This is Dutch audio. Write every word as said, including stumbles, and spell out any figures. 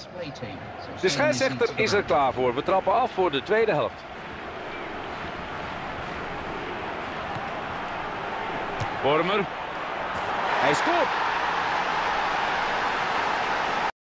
De scheidsrechter is er klaar voor. We trappen af voor de tweede helft. Vormer. Hij scoort.